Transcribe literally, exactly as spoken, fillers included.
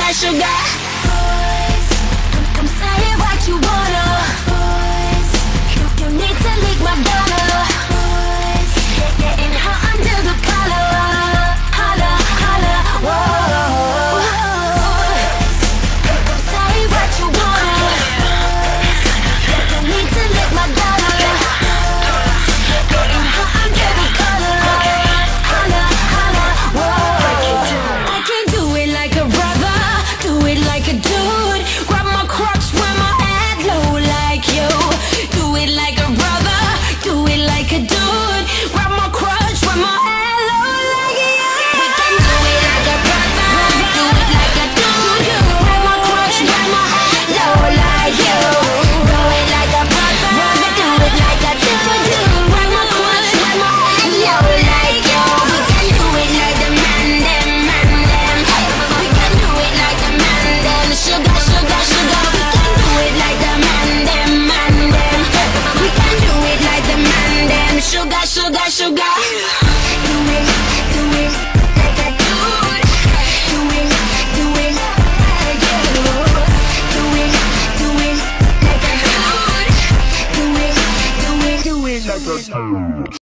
sugar, sugar. Boys, come, come say what you wanna. Boys, you, you need to lick my dollar. Boys, get, getting hot under the collar. Holla, holla, whoa. Boys, come, come say what you wanna. You, you need to lick my dollar. Getting hot under the collar. Holla, holla, whoa. I can do it like a brother, do it like a dude. Grab my crotch when my head low like you. Do it like a brother, do it like a dude. Grab my crotch when my head low like you. We can do it like a brother, do it like a dude. Grab my crotch when my head low like you. Do it like a brother, do it like a dude. Grab my crotch when my head low like you. We can do it like the man them, man them. We can do it like the man them. Sugar, sugar, sugar. We can do it like the man them, man them. We can do it like the man them. Sugar, sugar, sugar. Do it, do it like a dude. Do it, do it like you. Do it, do it like a dude. Do it, do it, do it like a dude.